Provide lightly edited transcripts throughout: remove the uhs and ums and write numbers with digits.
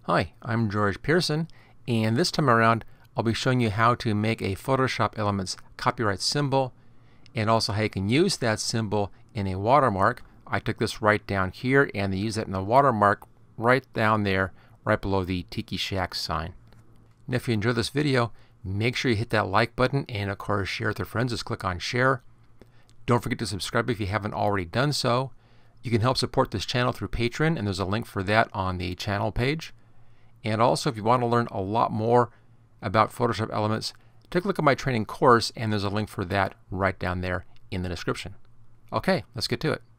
Hi, I'm George Pearson, and this time around I'll be showing you how to make a Photoshop Elements copyright symbol and also how you can use that symbol in a watermark. I took this right down here and they use that in the watermark right down there, right below the Tiki Shack sign. And if you enjoy this video, make sure you hit that like button and of course share with your friends. Just click on share. Don't forget to subscribe if you haven't already done so. You can help support this channel through Patreon, and there's a link for that on the channel page. And also, if you want to learn a lot more about Photoshop Elements, take a look at my training course, and there's a link for that right down there in the description. Okay, let's get to it.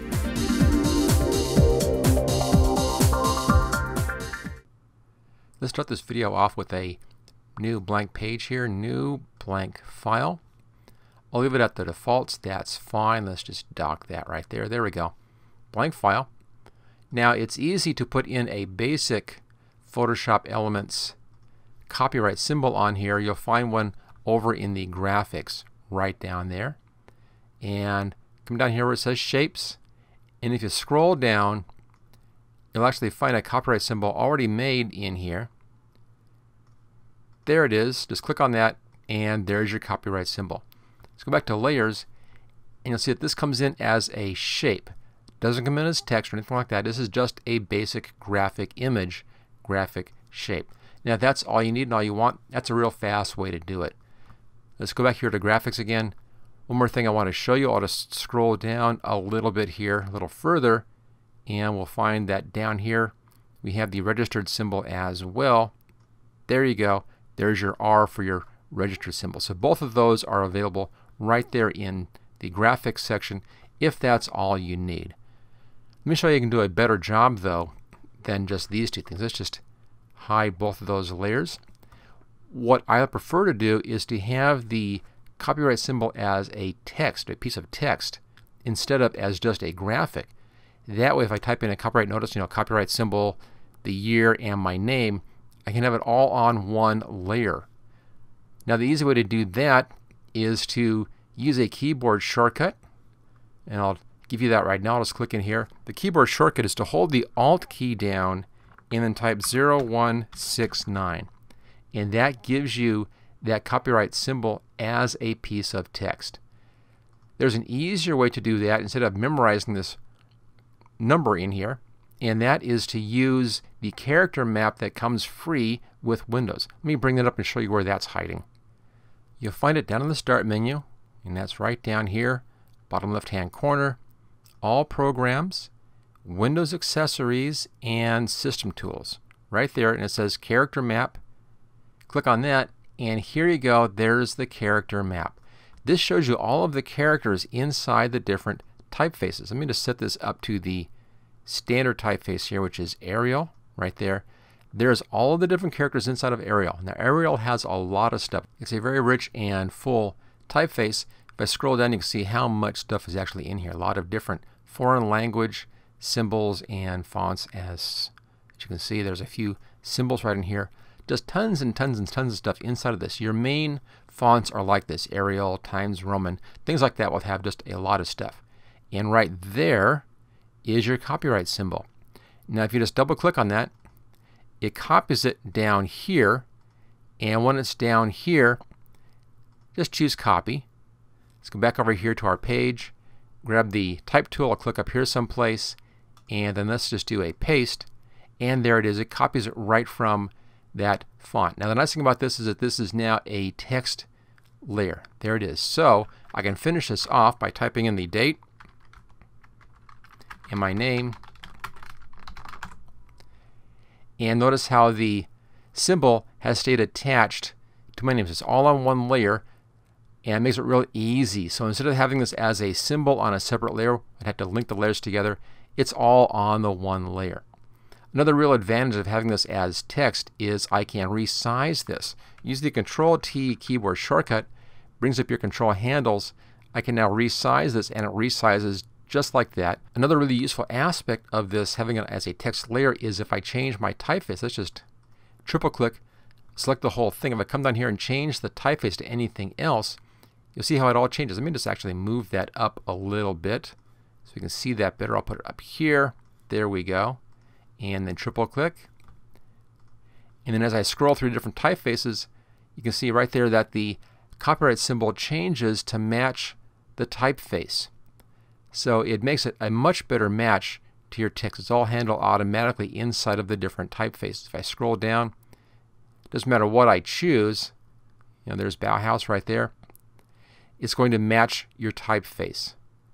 Let's start this video off with a new blank page here, new blank file. I'll leave it at the defaults, that's fine. Let's just dock that right there. There we go. Blank file. Now it's easy to put in a basic Photoshop Elements copyright symbol on here. You'll find one over in the graphics right down there. And come down here where it says shapes. And if you scroll down, you'll actually find a copyright symbol already made in here. There it is. Just click on that and there's your copyright symbol. Let's go back to layers and you'll see that this comes in as a shape. Doesn't come in as text or anything like that. This is just a basic graphic image, graphic shape. Now that's all you need and all you want. That's a real fast way to do it. Let's go back here to graphics again. One more thing I want to show you. I'll just scroll down a little bit here, a little further, and we'll find that down here we have the registered symbol as well. There you go. There's your R for your registered symbol. So both of those are available right there in the graphics section if that's all you need. Let me show you can do a better job though than just these two things. Let's just hide both of those layers. What I prefer to do is to have the copyright symbol as a text, a piece of text, instead of as just a graphic. That way if I type in a copyright notice, copyright symbol, the year, and my name, I can have it all on one layer. Now the easy way to do that is to use a keyboard shortcut, and I'll give you that right now. I'll just click in here. The keyboard shortcut is to hold the Alt key down and then type 0169, and that gives you that copyright symbol as a piece of text. There's an easier way to do that instead of memorizing this number in here, and that is to use the character map that comes free with Windows. Let me bring that up and show you where that's hiding. You'll find it down in the Start menu, and that's right down here, bottom left hand corner, All Programs, Windows Accessories, and System Tools. Right there, and it says Character Map. Click on that, and here you go, there's the character map. This shows you all of the characters inside the different typefaces. Let me just set this up to the standard typeface here, which is Arial, right there. There's all of the different characters inside of Arial. Now Arial has a lot of stuff. It's a very rich and full typeface. If I scroll down, you can see how much stuff is actually in here. A lot of different foreign language symbols and fonts. As you can see, there's a few symbols right in here. Just tons and tons and tons of stuff inside of this. Your main fonts are like this, Arial, Times Roman, things like that will have just a lot of stuff. And right there is your copyright symbol. Now if you just double click on that, it copies it down here, and when it's down here, just choose copy. Let's go back over here to our page, grab the type tool, I'll click up here someplace, and then let's just do a paste, and there it is. It copies it right from that font. Now the nice thing about this is that this is now a text layer. There it is. So I can finish this off by typing in the date and my name, and notice how the symbol has stayed attached to my name. So it's all on one layer, and it makes it real easy. So instead of having this as a symbol on a separate layer, I'd have to link the layers together. It's all on the one layer. Another real advantage of having this as text is I can resize this. Use the Control-T keyboard shortcut, brings up your control handles. I can now resize this, and it resizes just like that. Another really useful aspect of this, having it as a text layer, is if I change my typeface, let's just triple click, select the whole thing. If I come down here and change the typeface to anything else, you'll see how it all changes. Let me just actually move that up a little bit so we can see that better. I'll put it up here. There we go. And then triple click, And then as I scroll through different typefaces, you can see right there that the copyright symbol changes to match the typeface. So it makes it a much better match to your text. It's all handled automatically inside of the different typefaces. If I scroll down, it doesn't matter what I choose. You know, there's Bauhaus right there. It's going to match your typeface.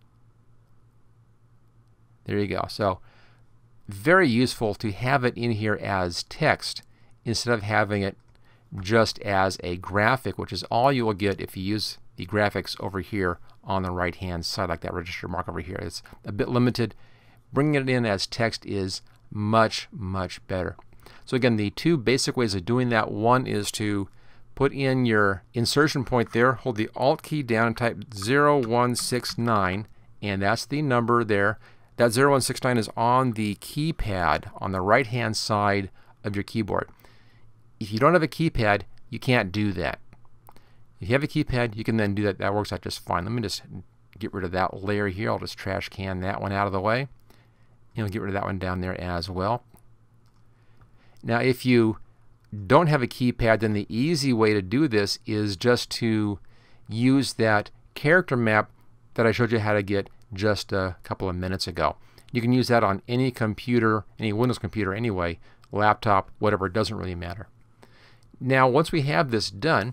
There you go. So very useful to have it in here as text instead of having it just as a graphic, which is all you will get if you use the graphics over here on the right hand side, like that register mark over here. It's a bit limited. Bringing it in as text is much, much better. So again, the two basic ways of doing that, one is to put in your insertion point there, hold the Alt key down and type 0169, and that's the number there. That 0169 is on the keypad on the right hand side of your keyboard. If you don't have a keypad, you can't do that. If you have a keypad, you can then do that. That works out just fine. Let me just get rid of that layer here. I'll just trash can that one out of the way. And I'll get rid of that one down there as well. Now, if you don't have a keypad, then the easy way to do this is just to use that character map that I showed you how to get just a couple of minutes ago. You can use that on any computer, any Windows computer anyway, laptop, whatever, it doesn't really matter. Now, once we have this done,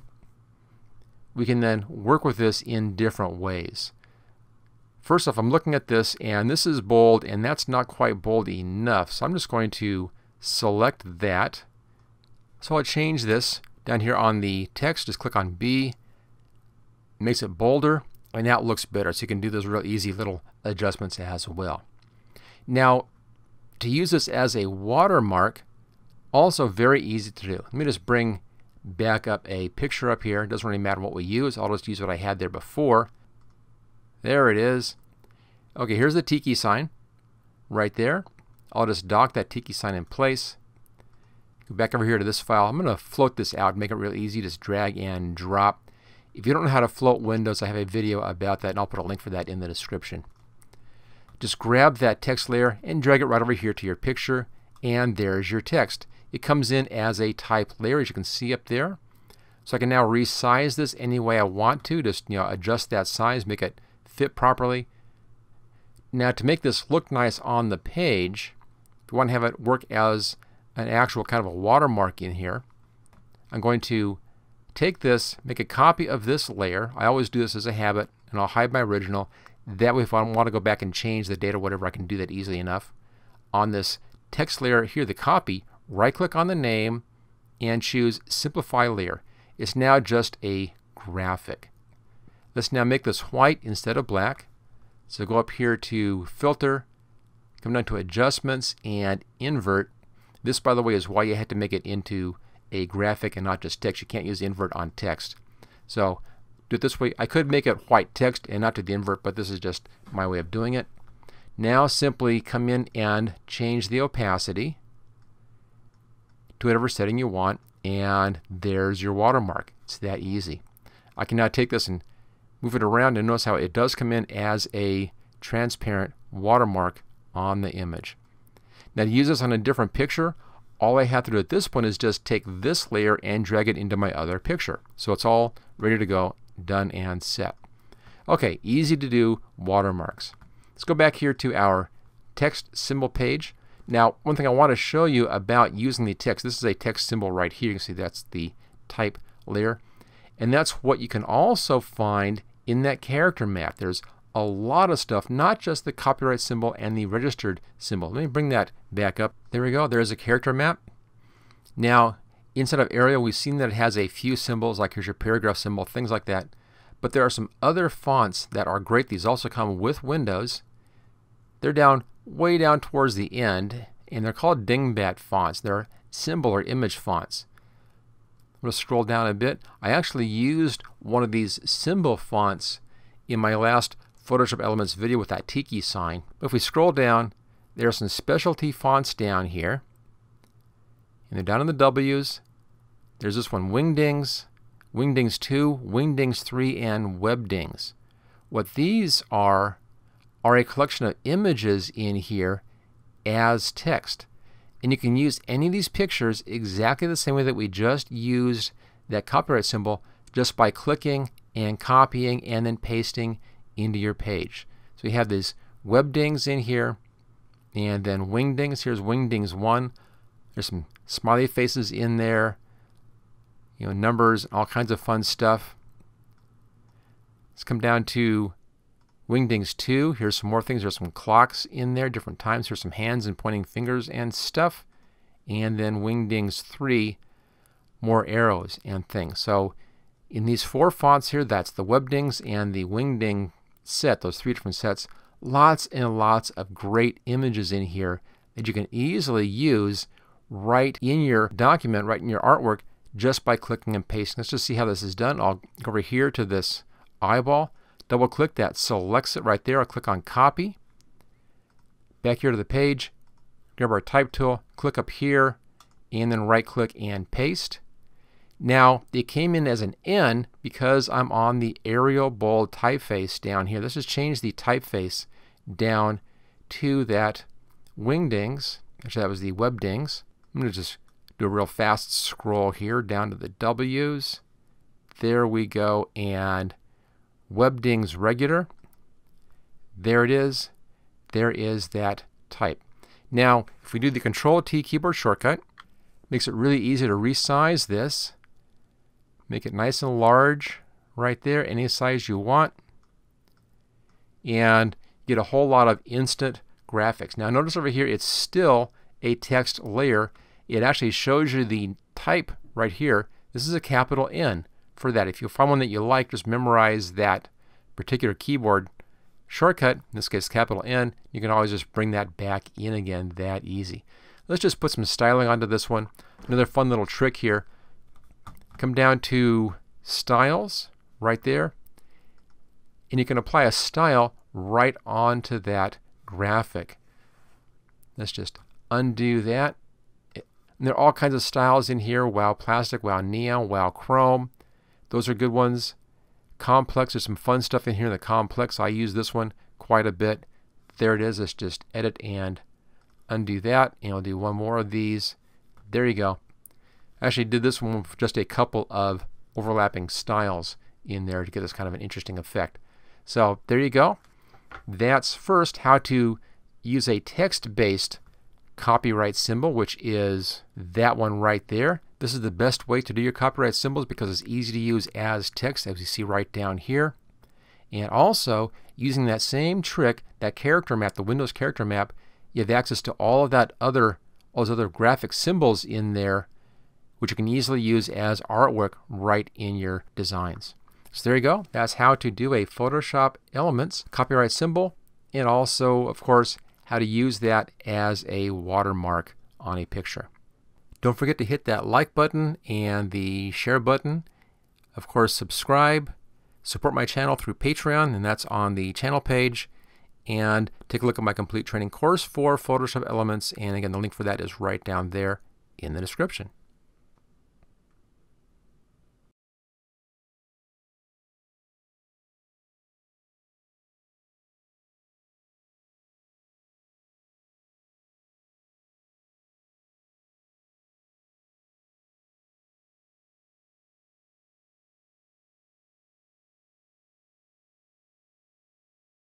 we can then work with this in different ways. First off, I'm looking at this, and this is bold, and that's not quite bold enough. So I'm just going to select that. So I'll change this down here on the text. Just click on B. It makes it bolder, and now it looks better. So you can do those real easy little adjustments as well. Now, to use this as a watermark, also very easy to do. Let me just bring back up a picture up here. It doesn't really matter what we use. I'll just use what I had there before. There it is. Okay, here's the tiki sign right there. I'll just dock that tiki sign in place. Go back over here to this file. I'm going to float this out, make it real easy. Just drag and drop. If you don't know how to float windows, I have a video about that, and I'll put a link for that in the description. Just grab that text layer and drag it right over here to your picture, and there's your text. It comes in as a type layer, as you can see up there. So I can now resize this any way I want to. Just adjust that size, make it fit properly. Now, to make this look nice on the page, if you want to have it work as an actual kind of a watermark in here, I'm going to take this, make a copy of this layer. I always do this as a habit, and I'll hide my original. That way, if I want to go back and change the date or whatever, I can do that easily enough. On this text layer here, the copy, right-click on the name and choose Simplify Layer. It's now just a graphic. Let's now make this white instead of black. So go up here to Filter, come down to Adjustments, and Invert. This, by the way, is why you had to make it into a graphic and not just text. You can't use invert on text. So do it this way. I could make it white text and not do the invert, but this is just my way of doing it. Now simply come in and change the opacity to whatever setting you want, and there's your watermark. It's that easy. I can now take this and move it around, and notice how it does come in as a transparent watermark on the image. Now, to use this on a different picture, all I have to do at this point is just take this layer and drag it into my other picture. So it's all ready to go, done and set. Okay, easy to do watermarks. Let's go back here to our text symbol page. Now, one thing I want to show you about using the text, this is a text symbol right here. You can see that's the type layer. And that's what you can also find in that character map. There's a lot of stuff, not just the copyright symbol and the registered symbol. Let me bring that back up. There we go. There's a character map. Now, inside of Arial, we've seen that it has a few symbols, like here's your paragraph symbol, things like that. But there are some other fonts that are great. These also come with Windows. They're down way down towards the end, and they're called dingbat fonts. They're symbol or image fonts. I'm going to scroll down a bit. I actually used one of these symbol fonts in my last Photoshop Elements video with that tiki sign. But if we scroll down, there are some specialty fonts down here. And they're down in the W's. There's this one, Wingdings, Wingdings 2, Wingdings 3, and Webdings. What these are a collection of images in here as text. And you can use any of these pictures exactly the same way that we just used that copyright symbol, just by clicking and copying and then pasting into your page. So you have these webdings in here, and then wingdings. Here's wingdings 1. There's some smiley faces in there, numbers, all kinds of fun stuff. Let's come down to wingdings 2. Here's some more things. There's some clocks in there, different times. Here's some hands and pointing fingers and stuff. And then wingdings 3, more arrows and things. So in these 4 fonts here, that's the webdings and the wingding set, those 3 different sets. Lots and lots of great images in here that you can easily use right in your document, right in your artwork, just by clicking and pasting. Let's just see how this is done. I'll go over here to this eyeball, double click that, selects it right there. I'll click on copy. Back here to the page, grab our type tool, click up here, and then right click and paste. Now it came in as an N because I'm on the Arial bold typeface down here. Let's just change the typeface down to that wingdings. Actually, that was the webdings. I'm going to just do a real fast scroll here down to the W's. There we go. And webdings regular. There it is. There is that type. Now, if we do the Control-T keyboard shortcut, makes it really easy to resize this. Make it nice and large right there, any size you want. And get a whole lot of instant graphics. Now notice over here it's still a text layer. It actually shows you the type right here. This is a capital N for that. If you find one that you like, just memorize that particular keyboard shortcut, in this case capital N. You can always just bring that back in again, that easy. Let's just put some styling onto this one. Another fun little trick here. Come down to styles right there, and you can apply a style right onto that graphic. Let's just undo that. And there are all kinds of styles in here. Wow plastic, wow neon, wow chrome. Those are good ones. Complex, there's some fun stuff in here in the complex. I use this one quite a bit. There it is. Let's just edit and undo that, and I'll do one more of these. There you go. I actually did this one with just a couple of overlapping styles in there to get this kind of an interesting effect. So there you go. That's first how to use a text-based copyright symbol, which is that one right there. This is the best way to do your copyright symbols because it's easy to use as text, as you see right down here. And also, using that same trick, that character map, the Windows character map, you have access to all of all those other graphic symbols in there, which you can easily use as artwork right in your designs. So there you go. That's how to do a Photoshop Elements copyright symbol, and also, of course, how to use that as a watermark on a picture. Don't forget to hit that like button and the share button. Of course, subscribe. Support my channel through Patreon, and that's on the channel page. And take a look at my complete training course for Photoshop Elements. And again, the link for that is right down there in the description.